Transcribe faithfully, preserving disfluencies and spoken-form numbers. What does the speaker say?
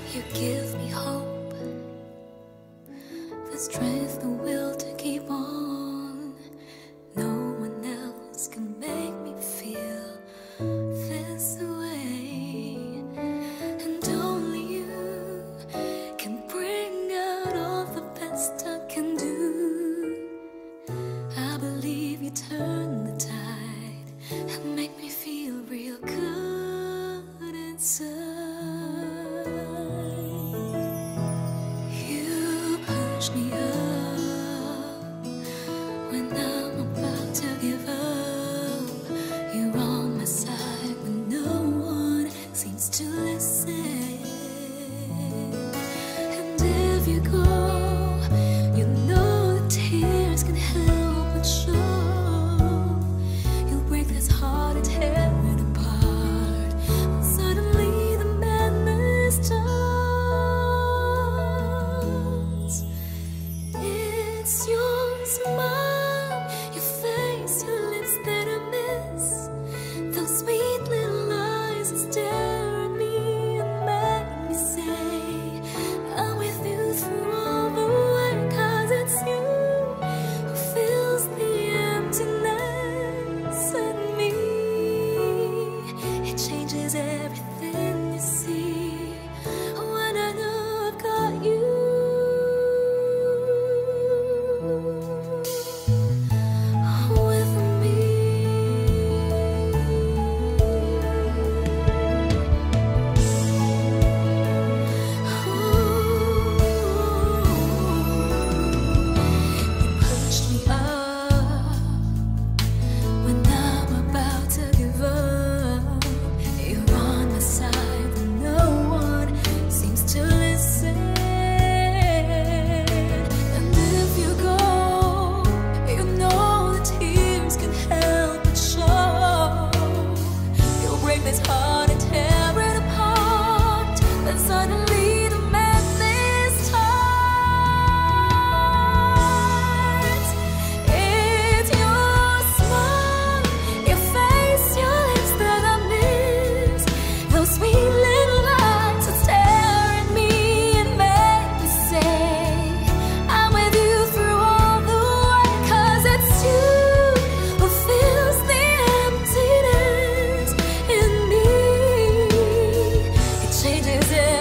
You give me hope, the strength, the will to keep on. No one else can make me feel this way, and only you can bring out all the best I can do. I believe you turn the tide and make me feel real good inside. Me up when I'm about to give up. You're on my side when no one seems to listen. And if you go, you know the tears can help but show. You'll break this heart and tear it apart, and suddenly the madness starts. It's your smile, your face, your lips that I miss. Those sweet little eyes that stare at me and make me say I'm with you through all the way. 'Cause it's you who fills the emptiness in me. It changes everything you see when I know I've got you. Changes it.